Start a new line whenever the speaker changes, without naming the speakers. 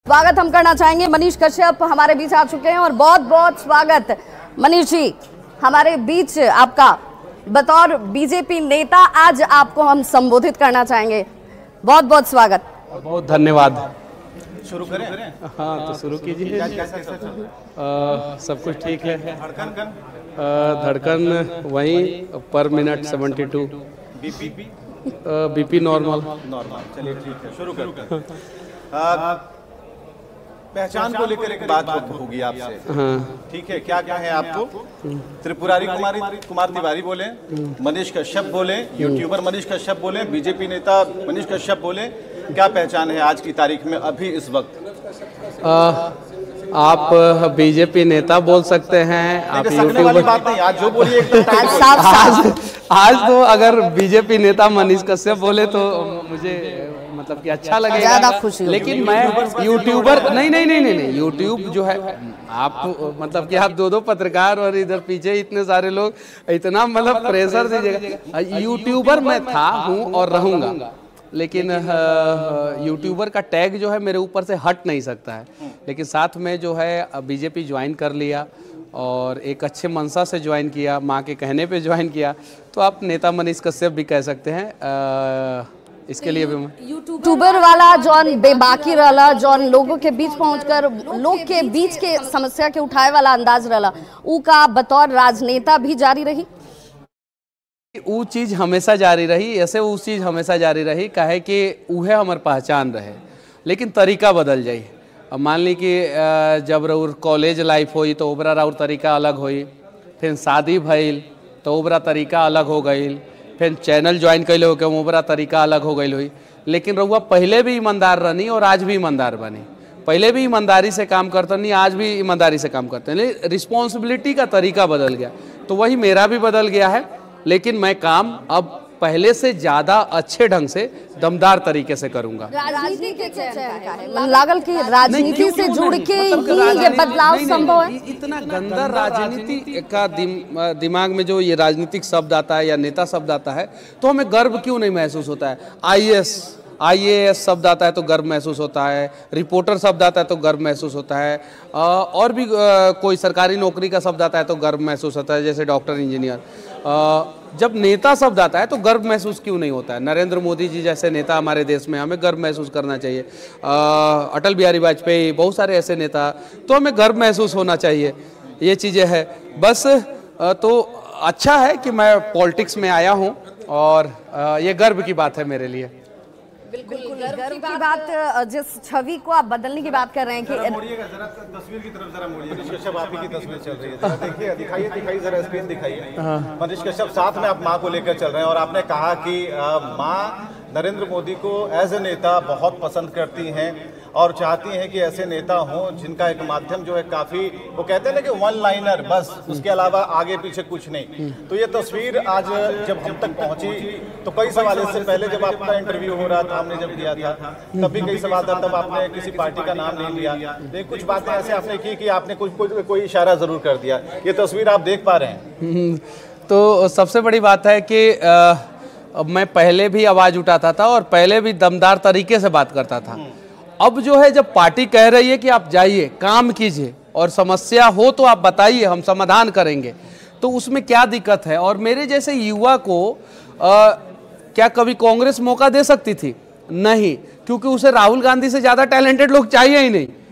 स्वागत हम करना चाहेंगे। मनीष कश्यप हमारे बीच आ चुके हैं और बहुत बहुत स्वागत मनीष जी हमारे बीच आपका। बतौर बीजेपी नेता आज आपको हम संबोधित करना चाहेंगे, बहुत बहुत स्वागत।
बहुत धन्यवाद।
शुरू करें?
हाँ तो शुरू कीजिए। सब कुछ ठीक है। धड़कन वहीं पर मिनट 72। BP normal.
चलिए ठीक है, शुरू करते हैं। पहचान को लेकर एक बात होगी आपसे।
हाँ
ठीक है, क्या क्या है आपको? त्रिपुरारी कुमार तिवारी बोले, मनीष कश्यप बोले, यूट्यूबर मनीष कश्यप बोले, बीजेपी नेता मनीष कश्यप बोले, क्या पहचान है आज की तारीख में अभी इस वक्त?
आप बीजेपी नेता बोल सकते हैं, आप
यूट्यूबर। बात नहीं, आज जो बोलिए
आज तो अगर बीजेपी नेता मनीष कश्यप बोले तो मुझे मतलब कि अच्छा लगेगा, लेकिन मैं यूट्यूबर नहीं, यूट्यूब जो है आप मतलब कि आप दो पत्रकार और इधर पीछे इतने सारे लोग, इतना मतलब प्रेशर दीजिएगा। यूट्यूबर मैं था, हूँ और रहूँगा, लेकिन यूट्यूबर का टैग जो है मेरे ऊपर से हट नहीं सकता है। लेकिन साथ में जो है बीजेपी ज्वाइन कर लिया और एक अच्छे मंशा से ज्वाइन किया, माँ के कहने पे ज्वाइन किया, तो आप नेता मनीष कश्यप भी कह सकते हैं। इसके लिए भी
यूट्यूबर वाला जॉन बेबाकी रहा, जॉन लोगों के बीच पहुंचकर लोग के बीच के समस्या के उठाए वाला अंदाज रहा, ऊ का बतौर राजनेता भी जारी रही।
वो चीज़ हमेशा जारी रही, ऐसे वो चीज़ हमेशा जारी रही, काहे कि उहे हमार पहचान रहे, लेकिन तरीका बदल जाई। अब मान ली कि जब रउर कॉलेज लाइफ हुई तो ओबरा राउर तरीका अलग हुई, फिर शादी भइल तो ओबरा तरीका अलग हो गई, फिर चैनल ज्वाइन कैले हो के ओबरा तरीका अलग हो गई हुई। लेकिन रउआ पहले भी ईमानदार रहनी और आज भी ईमानदार बनी, पहले भी ईमानदारी से काम करते नहीं, आज भी ईमानदारी से काम करते हैं। रिस्पॉन्सिबिलिटी का तरीका बदल गया, तो वही मेरा भी बदल गया है, लेकिन मैं काम अब पहले से ज्यादा अच्छे ढंग से दमदार तरीके से करूंगा।
राजनीति के लागल की राजनीति से जुड़ के ही ये बदलाव संभव है।
इतना गंदा राजनीति का दिमाग में जो ये राजनीतिक शब्द आता है या नेता शब्द आता है तो हमें गर्व क्यों नहीं महसूस होता है? IAS शब्द आता है तो गर्व महसूस होता है, रिपोर्टर शब्द आता है तो गर्व महसूस होता है, और भी कोई सरकारी नौकरी का शब्द आता है तो गर्व महसूस होता है, जैसे डॉक्टर, इंजीनियर। जब नेता शब्द आता है तो गर्व महसूस क्यों नहीं होता है? नरेंद्र मोदी जी जैसे नेता हमारे देश में, हमें गर्व महसूस करना चाहिए। अटल बिहारी वाजपेयी, बहुत सारे ऐसे नेता, तो हमें गर्व महसूस होना चाहिए। ये चीज़ें हैं बस। तो अच्छा है कि मैं पॉलिटिक्स में आया हूँ और ये गर्व की बात है मेरे लिए।
बिल्कुल गर्व की बात। जिस छवि को आप बदलने की बात कर रहे हैं कि
जरा तस्वीर की तरफ जरा मोड़िए। मनीष कश्यप आप ही की तस्वीर चल रही है, जरा देखिए, दिखाइए जरा, स्क्रीन दिखाइए। मनीष कश्यप साथ में आप माँ को लेकर चल रहे हैं और आपने कहा कि माँ नरेंद्र मोदी को एज ए नेता बहुत पसंद करती हैं और चाहती हैं कि ऐसे नेता हों जिनका एक माध्यम जो है काफ़ी, वो कहते हैं ना कि वन लाइनर, बस उसके अलावा आगे पीछे कुछ नहीं। तो ये तस्वीर आज जब हम तक पहुंची तो कई सवाल, इससे पहले जब आपका इंटरव्यू हो रहा था, हमने जब दिया था तब भी कई सवाल था, तब आपने किसी पार्टी का नाम नहीं लिया, लेकिन कुछ बातें ऐसे आपने की कि आपने कोई इशारा जरूर कर दिया। ये तस्वीर आप देख पा रहे हैं।
तो सबसे बड़ी बात है कि मैं पहले भी आवाज़ उठाता था और पहले भी दमदार तरीके से बात करता था। अब जो है, जब पार्टी कह रही है कि आप जाइए, काम कीजिए और समस्या हो तो आप बताइए, हम समाधान करेंगे, तो उसमें क्या दिक्कत है? और मेरे जैसे युवा को क्या कभी कांग्रेस मौका दे सकती थी? नहीं, क्योंकि उसे राहुल गांधी से ज़्यादा टैलेंटेड लोग चाहिए ही नहीं।